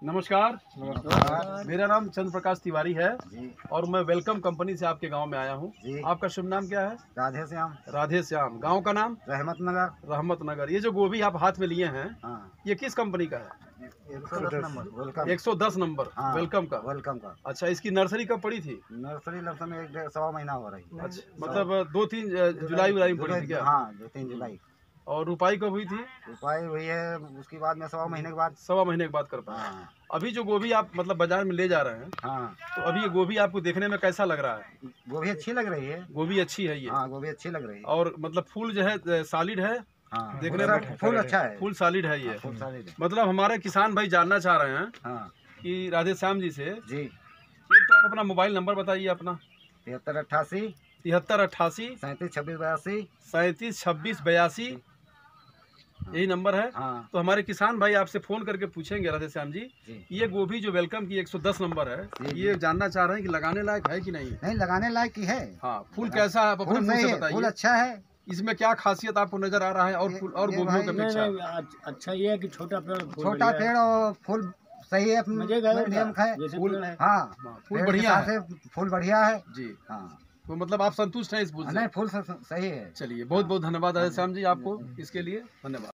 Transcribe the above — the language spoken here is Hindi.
नमस्कार। नमस्कार। मेरा नाम चंद्र प्रकाश तिवारी है जी और मैं वेलकम कंपनी से आपके गांव में आया हूं। जी। आपका शुभ नाम क्या है? राधे श्याम। राधे श्याम। गांव का नाम? रहमत नगर। रहमत नगर। ये जो गोभी आप हाथ में लिए हैं, हाँ, ये किस कंपनी का है? 110 नंबर वेलकम। 110 नंबर। हाँ, वेलकम का। वेलकम का। अच्छा, इसकी नर्सरी कब पड़ी थी? नर्सरी लमसम एक डेढ़ सवा महीना हो रही है। अच्छा, मतलब 2-3 जुलाई में पड़ी थी क्या? हाँ, 2-3 जुलाई। और रुपाई कब हुई थी? रुपाई हुई है उसके बाद में सवा महीने के बाद। सवा महीने के बाद कर पाए। हाँ अभी जो गोभी आप मतलब बाजार में ले जा रहे हैं, हाँ, तो अभी ये गोभी आपको देखने में कैसा लग रहा है? गोभी अच्छी लग रही है। गोभी अच्छी है ये? हाँ, गोभी अच्छी लग रही है। और मतलब फूल जो है सॉलिड है? हाँ, देखने में फूल अच्छा है। फूल सॉलिड है ये। फूल सारे है। मतलब हमारे किसान भाई जानना चाह रहे हैं हाँ कि राधे श्याम जी से, जी। एक तो आप अपना मोबाइल नंबर बताइए अपना। 7388 7388 3726 3726 यही नंबर है। हाँ तो हमारे किसान भाई आपसे फोन करके पूछेंगे राधे श्याम जी, जी। ये गोभी जो वेलकम की 110 नंबर है, जी, ये जानना चाह रहे हैं कि लगाने लायक है कि नहीं? नहीं, लगाने लायक की है। हाँ, फूल कैसा है आप अपने फूल मुंह सही से है, फूल बताइए। अच्छा है। इसमें क्या खासियत आपको नजर आ रहा है और फूल और ये गोभियों की भाई अपेक्षा? अच्छा ये है कि छोटा पेड़ फूल छोटा बढ़िया है। पेड़ और फूल सही है। मजे का है मीडियम उसका, है। जैसे फूल पेड़ है। हाँ, फूल पेड़ के बढ़िया हिसाब है से फूल बढ़िया है। जी। हाँ, तो मतलब आप संतुष्ट हैं इस फूल से? नहीं, फूल सही है। चलिए, बहुत बहुत धन्यवाद राधे श्याम जी आपको इसके लिए। धन्यवाद।